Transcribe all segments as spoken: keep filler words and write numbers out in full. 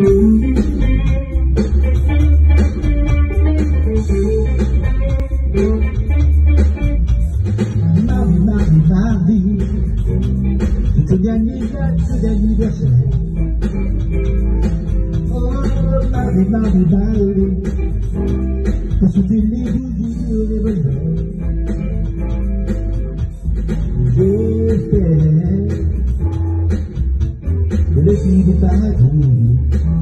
Marie, Marie, Marie, je te gagne date d'anniversaire. Oh, Marie, Marie, Marie, pour sauter les bougies au revolver. J'espère que le fil du paradis.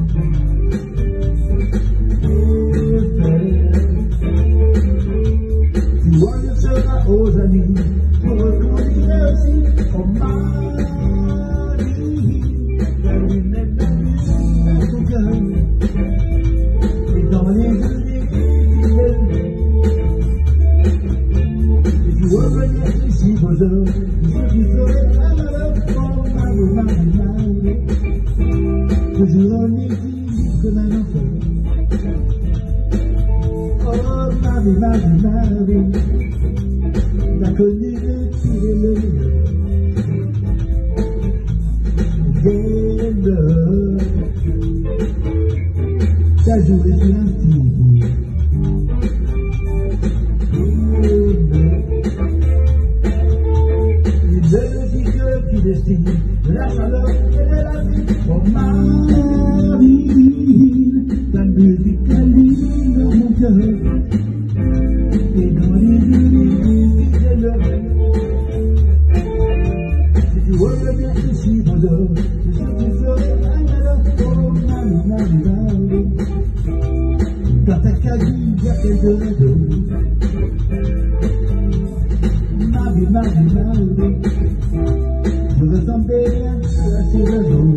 Aux amis, pour reconduire aussi au mari, la lumière dans ton cœur, et dans les yeux des filles, et tu revenais ici, bonjour, je suis sauvé à malheur, oh Marie, Marie, Marie, toujours en équilibre comme un enfant, oh Marie, Marie, Marie, t'as connu le pire et le meilleur. Viens, t'as joué sur un petit. Une musique qui destine de la chaleur et de la vie. Oh Marie, ta musique allume dans mon cœur et dans les yeux. Si tu reviens ici, bonjour, je suis sauvé à malheur, oh Marie, Marie, Marie. Dans ta cabine, il y a quelques radeaux. Marie, Marie, Marie, je ressemblais à ces radeaux.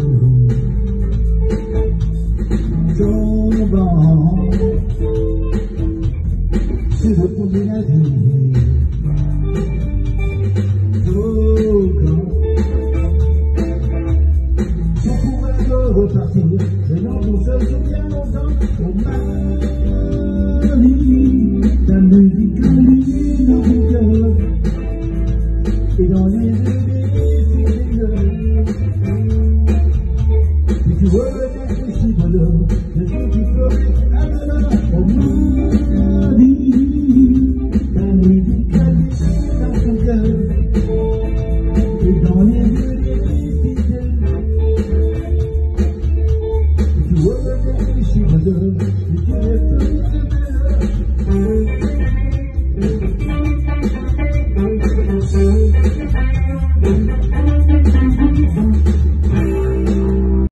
Tombant sur le pont des navires. Repartir, mais non, on se souvient longtemps. Oh Marie, ta musique allume dans mon cœur et dans les yeux des filles. Si tu revenais ici, bonheur, je suis plus fort à malheur. Oh Marie,